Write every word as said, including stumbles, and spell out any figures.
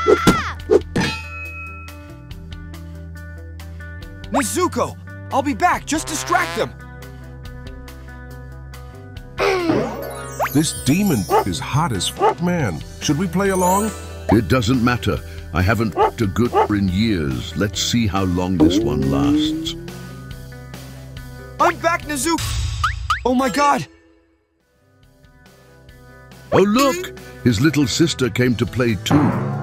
Nezuko! I'll be back, just distract them! This demon is hot as fuck, man. Should we play along? It doesn't matter. I haven't f***ed a good in years. Let's see how long this one lasts. I'm back, Nezuko! Oh my god! Oh look! His little sister came to play too.